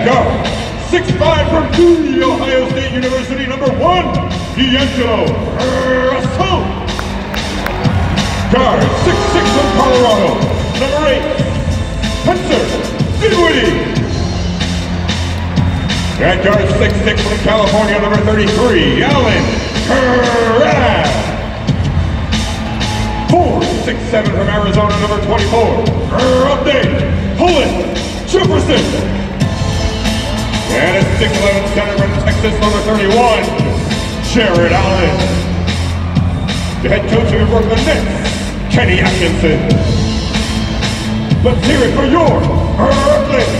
guard, 6'5" from The Ohio State University, number 1, D'Angelo Russell. Guard, 6'6" from Colorado, number 8, Spencer Dinwiddie. At guard, 6'6" from California, number 33, Alan Crabb. 4'6" from Arizona, number 24, Rodney Hollis Jefferson. And a 6'11" center from Texas, number 31, Jared Allen. The head coach of the Brooklyn Nets, Kenny Atkinson. Let's hear it for your Brooklyn